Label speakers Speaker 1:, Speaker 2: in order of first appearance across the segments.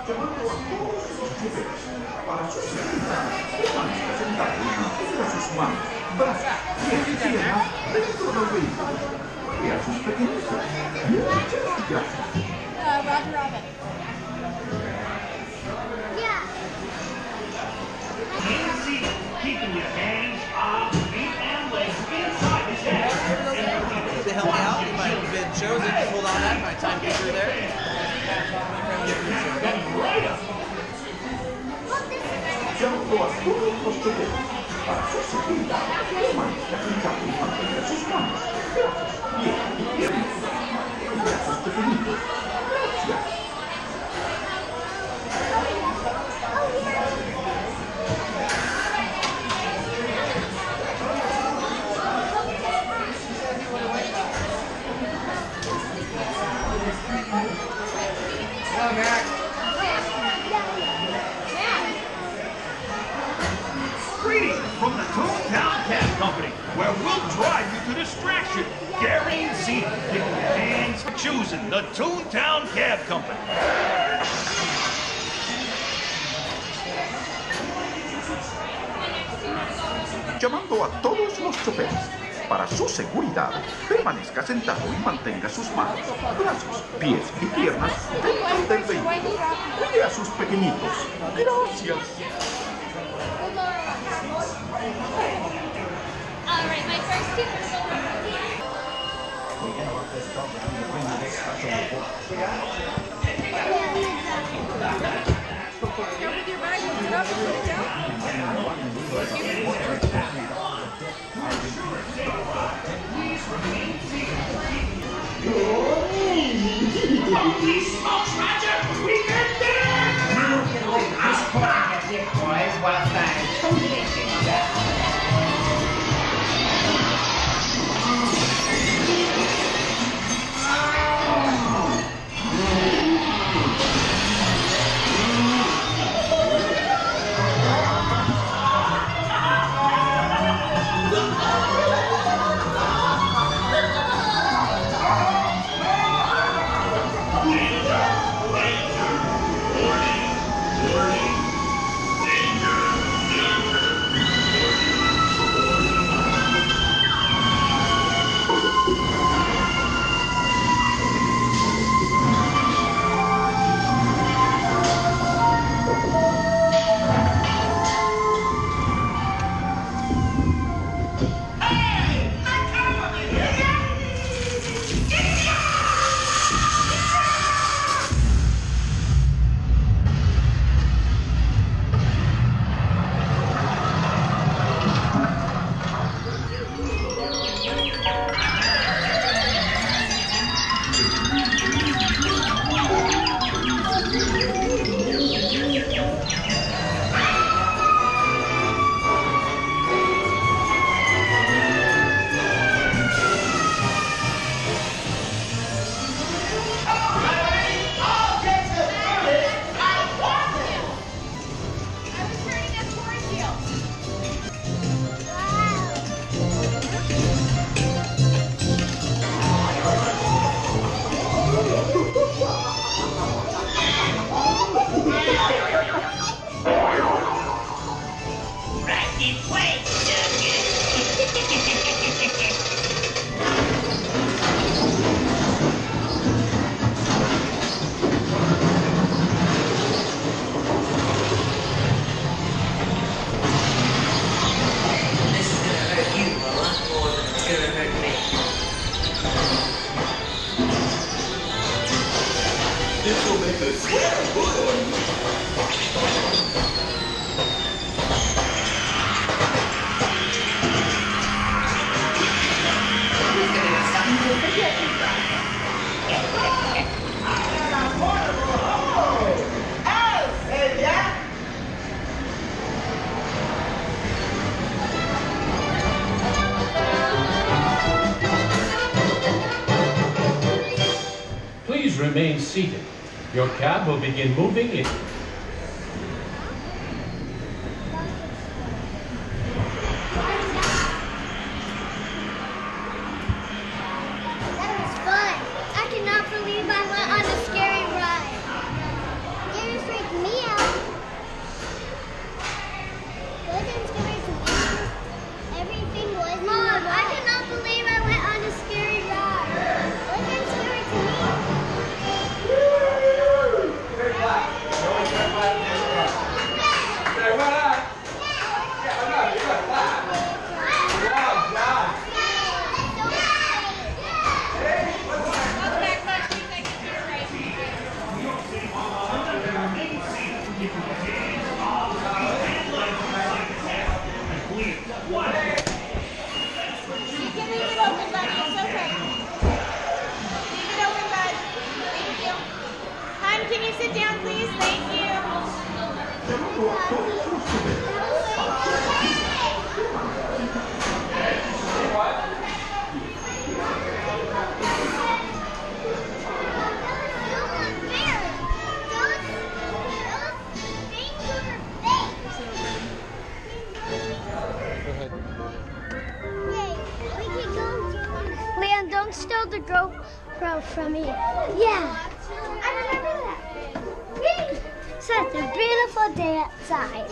Speaker 1: llamando a todos los choferes para su seguridad. Permanezca sentado y mantenga sus manos, brazos, pies y piernas dentro del vehículo. Cuide a sus pequeñitos. Muchas gracias.
Speaker 2: Roger Rabbit. Yeah.
Speaker 3: Keeping your hands, arms, feet, and legs inside the cab.
Speaker 4: To help me out, you might have been chosen to hold on that my timekeeper there.
Speaker 3: Right up.
Speaker 1: Llamando a todos los choferes para su seguridad. Permanezca sentado y mantenga sus manos, brazos, pies y piernas. Cuide a sus pequeñitos. Gracias.
Speaker 3: Greetings from the Toontown Cab Company, where we'll drive you to distraction. Guaranteed. Give your hands for choosing the Toontown Cab Company.
Speaker 1: Llamando a todos los choferes. Para su seguridad, permanezca sentado y mantenga sus manos, brazos, pies y piernas dentro del vehículo. Cuide a sus pequeñitos. Gracias.
Speaker 2: All right, my first two.
Speaker 5: Start with your bag, lift it up and put it down.
Speaker 3: Holy smokes, Roger! We did it!
Speaker 6: Now you can leave this blanket here, boys, while I totally things down.
Speaker 7: Please remain seated. Your cab will begin moving in.
Speaker 2: That was fun. I cannot believe I went on a scary ride. Gary You can leave it open, buddy. It's okay. Leave it open, bud. Thank you. Hon, can you sit down, please? Thank you.
Speaker 1: Llamando a todos los choferes para
Speaker 2: Leon, don't steal the GoPro from me. Yeah. I remember that. Such a beautiful day outside.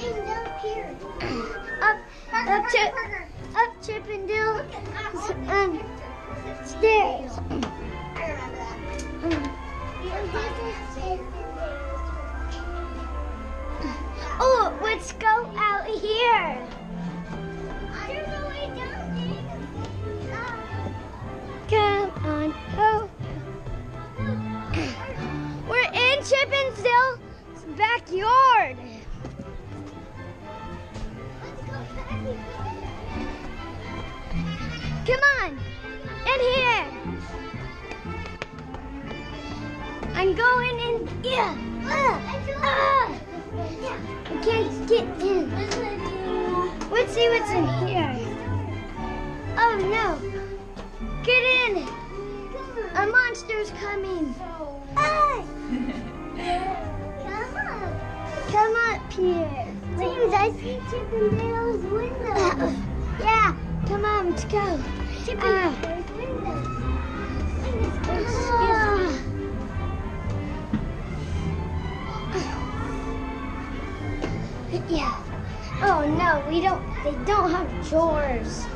Speaker 2: Up Chippendale stairs. I remember that. Oh, let's go out here. There's a way down there. Come on, oh. We're in Chippendale's backyard. Come on, in here. I'm going in. Yeah. I can't get in. Let's see what's in here. Oh no. Get in. A monster's coming. Come up here. James, I see Chippendale's window. Yeah. Come on, let's go. Chippendale's window. Yeah. Oh no, they don't have drawers.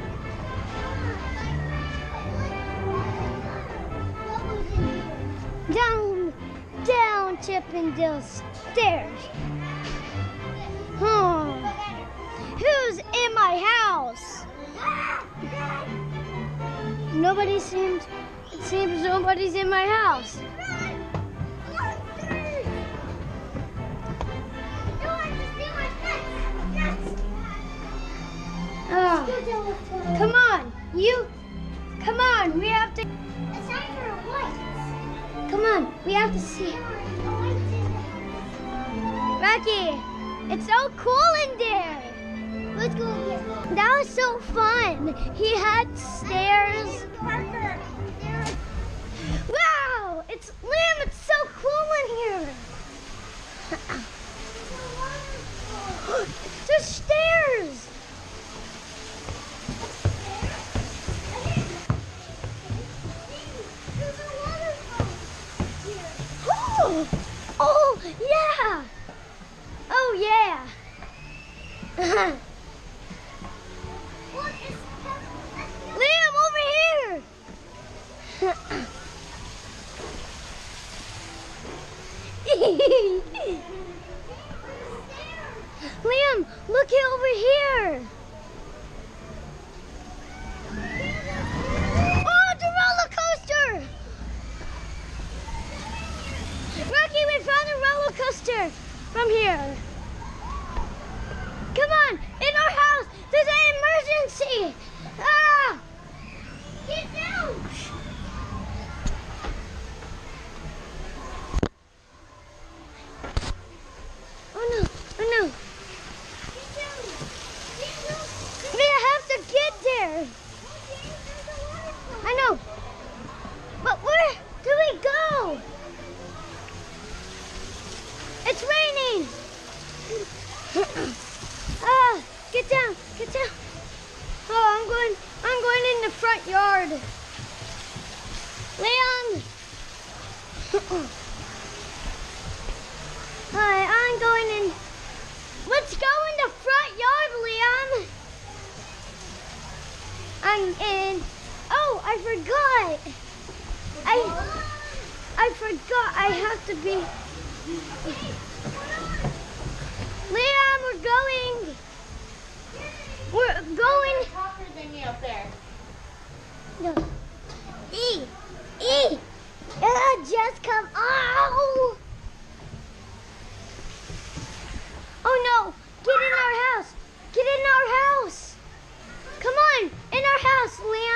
Speaker 2: Down Chippendale stairs. Who's in my house? It seems nobody's in my house. Oh, come on, come on, we have to. Come on, we have to see. Rocky, it's so cool in there. Let's go in here. That was so fun. He had stairs. Wow, it's Liam, it's so cool in here. There's stairs. Oh, yeah. Oh, yeah. Liam, over here. Liam, look over here. Oh, the roller coaster. Rocky, we found a roller coaster from here. Come on, in our house, there's an emergency. Ah! Get down. Oh no, oh no. We have to get there. I know. But where do we go? It's raining. Get down, get down. Oh, I'm going in the front yard. Leon. Hi, I'm going in. Let's go in the front yard, Leon. I'm in. Oh, I forgot. I forgot I have to be. Leon, we're going. We're going.
Speaker 5: Hopper thingy up there.
Speaker 2: No. Just come. Oh.
Speaker 8: Oh no! Get in our house! Get in our house! Come on! In our house, Liam!